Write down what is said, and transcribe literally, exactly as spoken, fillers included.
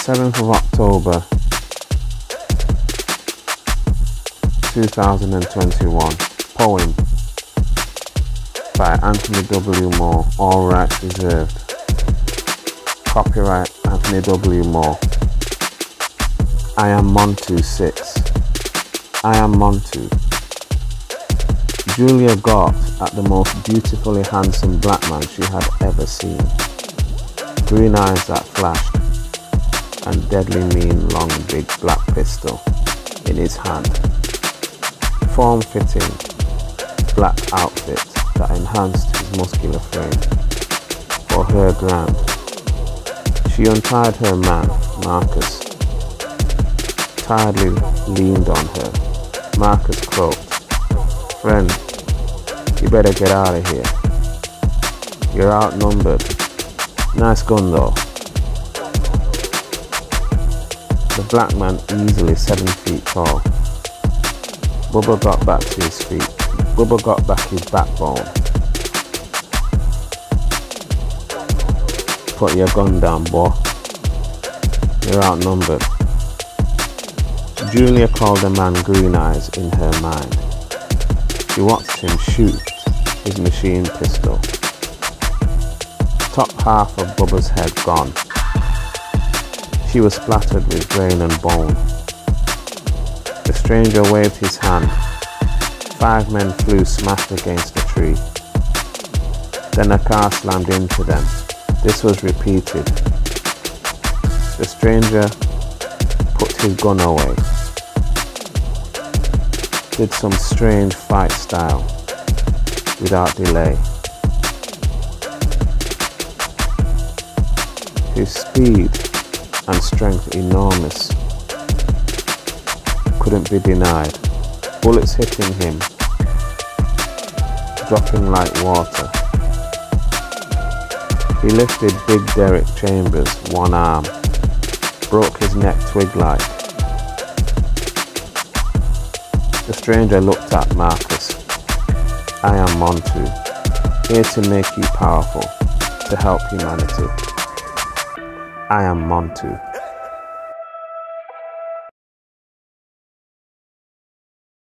seventh of October two thousand twenty-one. Poem by Anthony W. Moore. All rights reserved. Copyright Anthony W. Moore. I am Montu six. I am Montu. Julia gawked at the most beautifully handsome black man she had ever seen. Green eyes that flashed, and deadly mean long big black pistol in his hand. Form-fitting black outfit that enhanced his muscular frame. For her grand, she untied her man, Marcus. Tiredly leaned on her. Marcus croaked, "Friend, you better get out of here. You're outnumbered. Nice gun though." The black man, easily seven feet tall. Bubba got back to his feet. Bubba got back his backbone. "Put your gun down, boy. You're outnumbered." Julia called the man Green Eyes in her mind. She watched him shoot his machine pistol. Top half of Bubba's head gone. She was splattered with brain and bone. The stranger waved his hand. Five men flew smashed against a tree. Then a car slammed into them. This was repeated. The stranger put his gun away. Did some strange fight style without delay. His speed and strength enormous, couldn't be denied. Bullets hitting him, dropping like water. He lifted Big Derek Chambers one arm, broke his neck twig-like. The stranger looked at Marcus. "I am Montu, here to make you powerful, to help humanity. I am Montu."